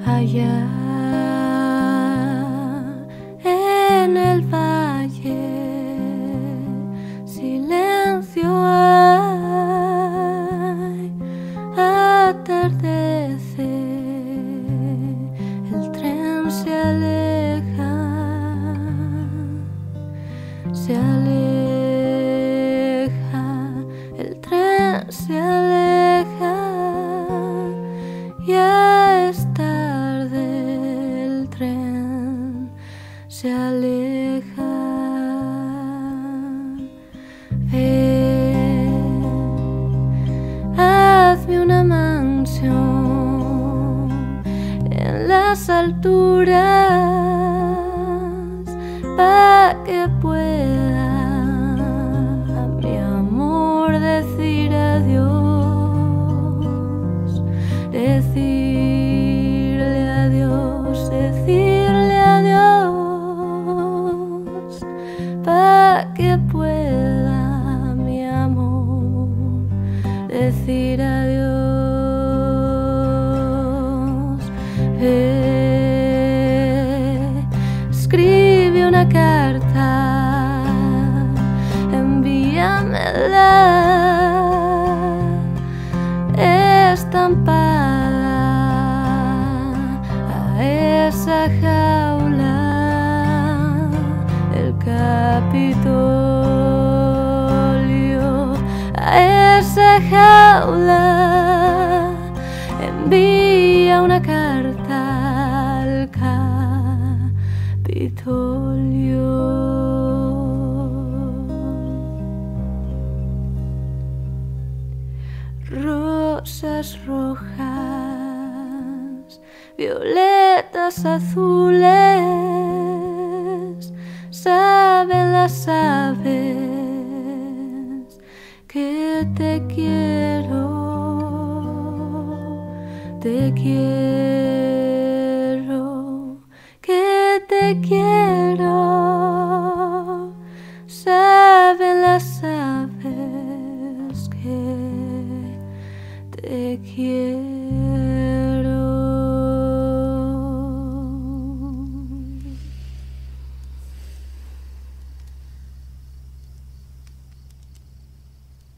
Allá en el valle silencio hay, atardece, el tren se aleja, el tren se aleja, ya es tarde, el tren se aleja. Ven, hazme una mansión en las alturas para que pueda a mi amor decir adiós, decirle adiós, decirle adiós, para que pueda mi amor decir adiós. Escribe una carta, envíamela estampada a esa jaula del Capitolio, a esa jaula envía una carta al Capitolio. Rosas rojas, violetas azules, saben las aves que te quiero, que te quiero, saben las aves que te quiero.